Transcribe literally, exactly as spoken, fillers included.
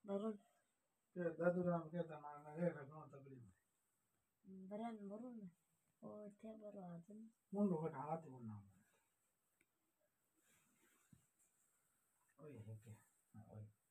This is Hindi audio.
बरुण के दादू राम के तना ना रे रखो तकलीफ बरन बरुण और थे बरो आदम मुंडो का ढाला तो ना ओए है के ओए